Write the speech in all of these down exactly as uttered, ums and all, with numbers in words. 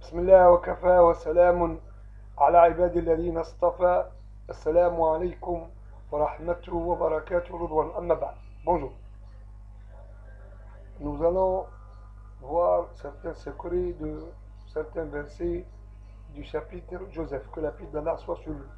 بسم الله وكفى وسلام على عباد الذين اصطفى. السلام عليكم ورحمته وبركاته رضوان. أما بعد, bonjour. Nous allons voir certains secrets de certains versets du chapitre Joseph, que la paix d'Allah soit sur lui.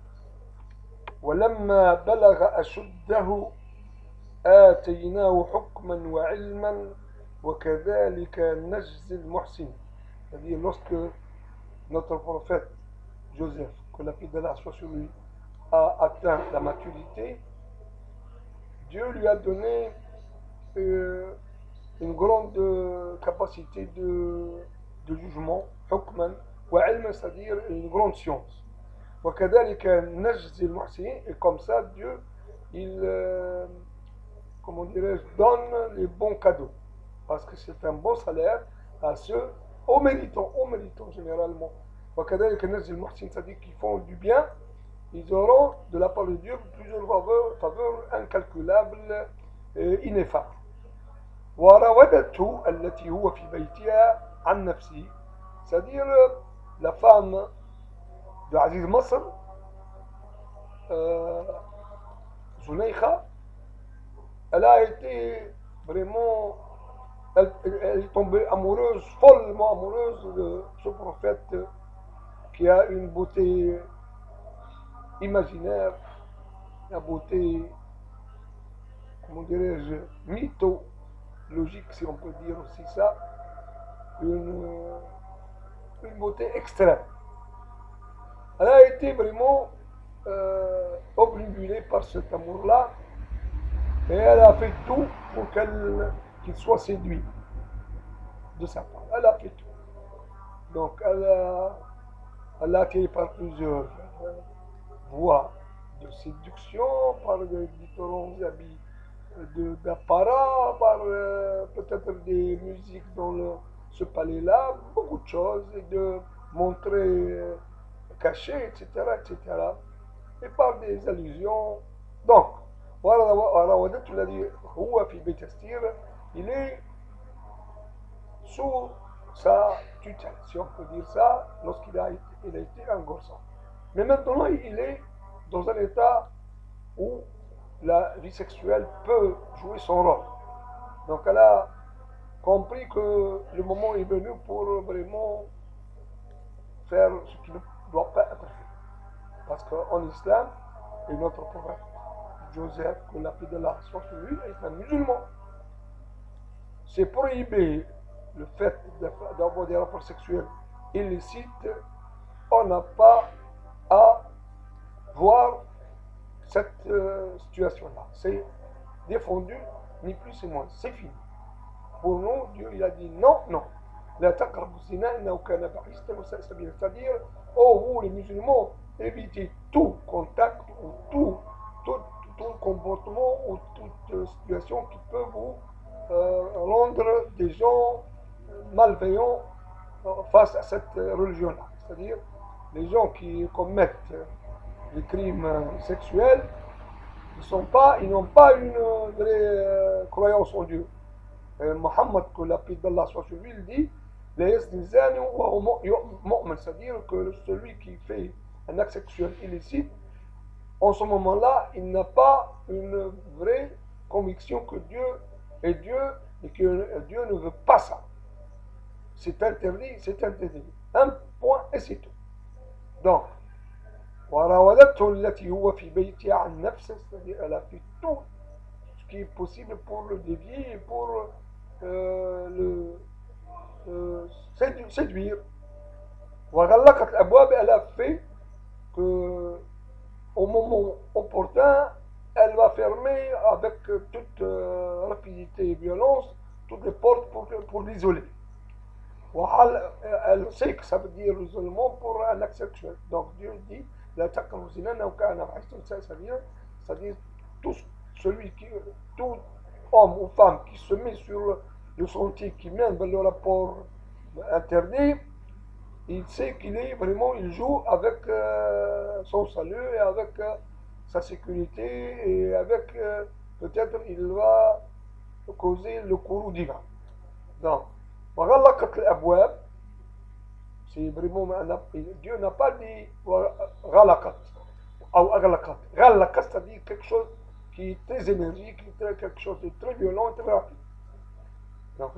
ولما بلغ أشده آتيناه حكما وعلما وكذلك نجزي المحسنين. C'est-à-dire lorsque notre prophète Joseph, que la paix d'Allah soit sur lui, a atteint la maturité, Dieu lui a donné euh, une grande euh, capacité de, de jugement, hukman, wa ilm, c'est-à-dire une grande science. وكذلك نجزي المحسنين, et comme ça Dieu il euh, comment dirais-je donne les bons cadeaux, parce que c'est un bon salaire à ceux aux méritants, aux méritants généralement. وكذلك نجزي المحسنين, c'est-à-dire qu'ils font du bien, ils auront de la part de Dieu plusieurs faveurs, faveurs incalculables et ineffables. وراودته التي هو في بيتها عن نفسه, c'est-à-dire la femme de Aziz Masr, euh, Zuleikha, elle a été vraiment, elle, elle est tombée amoureuse, follement amoureuse de ce prophète qui a une beauté imaginaire, la beauté, comment dirais-je, mythologique, si on peut dire aussi ça, une, une beauté extrême. Elle a été vraiment euh, obnubilée par cet amour-là, et elle a fait tout pour qu'elle, qu'il soit séduit de sa part. Elle a fait tout. Donc elle a, elle a attiré par plusieurs euh, voies de séduction, par de différents habits d'apparat, par euh, peut-être des musiques dans le, ce palais-là, beaucoup de choses, et de montrer euh, caché, et cetera, et cetera. Et par des allusions. Donc, وراودته الذي هو في بيت أستير, il est sous sa tutelle, si on peut dire ça, lorsqu'il a, il a été un garçon. Mais maintenant, il est dans un état où la vie sexuelle peut jouer son rôle. Donc elle a compris que le moment est venu pour vraiment faire ce qui ne doit pas être fait. Parce qu'en islam, et notre prophète Joseph, que la paix de Allah soit sur lui, est un musulman. C'est prohibé le fait d'avoir des rapports sexuels illicites. On n'a pas à voir cette euh, situation-là. C'est défendu, ni plus ni moins. C'est fini. Pour nous, Dieu il a dit non, non. C'est-à-dire, oh vous les musulmans, évitez tout contact ou tout, tout, tout comportement ou toute situation qui peut vous euh, rendre des gens malveillants face à cette religion-là. C'est-à-dire, les gens qui commettent des crimes sexuels, ils sont pas, ils n'ont pas une vraie euh, croyance en Dieu. Euh, Mohammed, que la paix d'Allah soit sur lui, il dit, c'est-à-dire que celui qui fait un acte sexuel illicite, en ce moment-là, il n'a pas une vraie conviction que Dieu est Dieu et que Dieu ne veut pas ça. C'est interdit, c'est interdit. Un point et c'est tout. Donc, وراودته التي هو في بيتها عن نفسه, c'est-à-dire elle a fait tout ce qui est possible pour le dévier et pour euh, le euh, séduire. وغلقت الأبواب, elle a fait que au moment opportun, elle va fermer avec toute euh, rapidité et violence toutes les portes pour, pour l'isoler. Elle sait que ça veut dire l'isolement pour un acte sexuel. Donc Dieu dit, c'est-à-dire, c'est-à-dire tout celui qui, tout homme ou femme qui se met sur le sentier qui mène vers le rapport interdit, il sait qu'il est vraiment, il joue avec euh, son salut et avec euh, sa sécurité, et avec euh, peut-être il va causer le courroux divin. Donc, وغلقت الأبواب, C'est vraiment, Dieu n'a pas dit ghalaqat ou aghlaqat. Ghalaqat, c'est-à-dire quelque chose qui est très énergique, quelque chose de très violent et très rapide. Donc,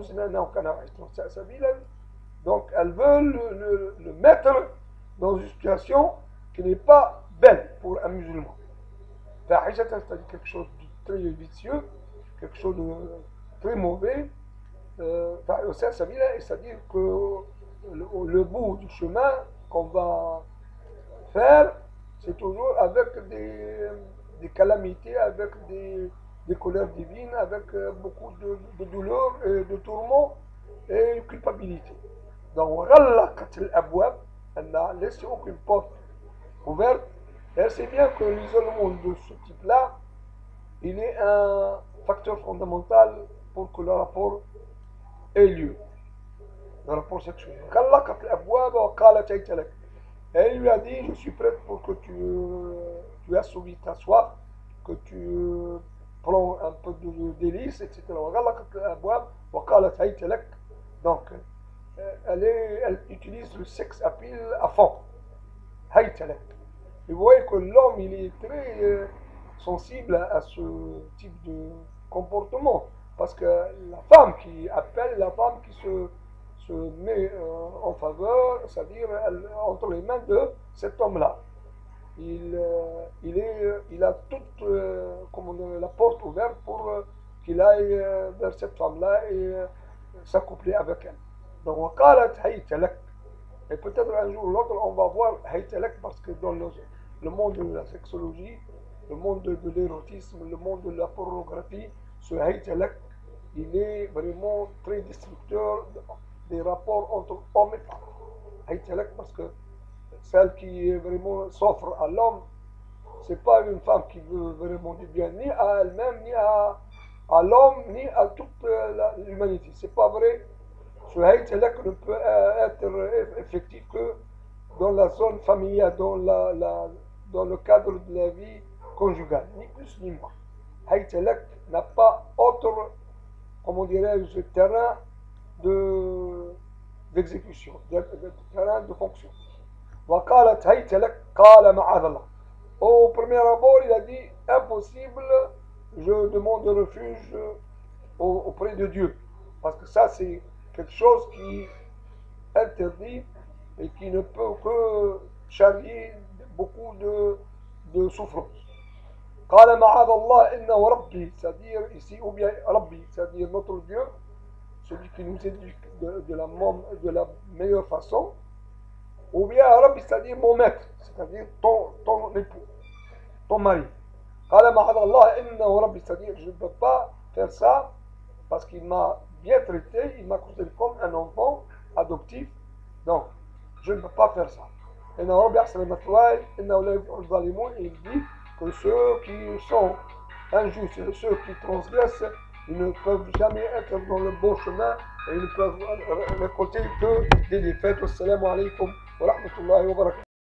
donc elles veulent le, le, le mettre dans une situation qui n'est pas belle pour un musulman. C'est-à-dire quelque chose de très vicieux, quelque chose de très mauvais. Euh, c'est-à-dire que le, le bout du chemin qu'on va faire, c'est toujours avec des, des calamités, avec des, des colères divines, avec beaucoup de, de douleurs et de tourments et de culpabilité. Donc, elle n'a laissé aucune porte ouverte. Et elle sait bien que l'isolement de ce type-là, il est un facteur fondamental pour que le rapport ait lieu. Le rapport sexuel. Et elle lui a dit, je suis prête pour que tu, tu assouvis ta soif, que tu prends un peu de délice, et cetera. Donc, elle, est, elle utilise le sexe appeal à fond. Et vous voyez que l'homme, il est très euh, sensible à, à ce type de comportement. Parce que la femme qui appelle, la femme qui se, se met euh, en faveur, c'est-à-dire entre les mains de cet homme-là. Il, euh, il, est, il a toute euh, comment dire, la porte ouverte pour euh, qu'il aille euh, vers cette femme-là et euh, s'accoupler avec elle. Donc, et peut-être un jour ou l'autre, on va voir haytalak parce que dans le, le monde de la sexologie, le monde de, de l'érotisme, le monde de la pornographie, ce haytalak, il est vraiment très destructeur des rapports entre hommes et femmes. Haytalak parce que celle qui vraiment s'offre à l'homme, c'est pas une femme qui veut vraiment du bien ni à elle-même, ni à, à l'homme, ni à toute l'humanité. C'est pas vrai. Ce haytalak ne peut être effectif que dans la zone familiale, dans, la, la, dans le cadre de la vie conjugale, ni plus ni moins. Haytalak n'a pas autre, comment dirais-je, terrain de, d'exécution, de, de, de terrain de fonction. وقالت هيت لك قال معاذ الله. Au premier abord, il a dit impossible, je demande refuge auprès de Dieu. Parce que ça, c'est quelque chose qui interdit et qui ne peut que charrier beaucoup de, de souffrance. قال معاذ الله إنه ربي, c'est-à-dire ici, ou bien Rabbi, c'est-à-dire notre Dieu, celui qui nous éduque de, de, la, de la meilleure façon, ou bien Rabbi, c'est-à-dire mon maître, c'est-à-dire ton, ton époux, ton mari. قال معاذ الله إنه ربي, c'est-à-dire je ne peux pas faire ça parce qu'il m'a bien traité, il m'a considéré comme un enfant adoptif, donc je ne peux pas faire ça. إنه ربي أحسن مثواي إنه لا يفلح الظالمون, il dit que ceux qui sont injustes et ceux qui transgressent, ils ne peuvent jamais être dans le bon chemin et ils ne peuvent récolter que des défaites. Assalamu alaikum wa rahmatullahi wa barakatuh.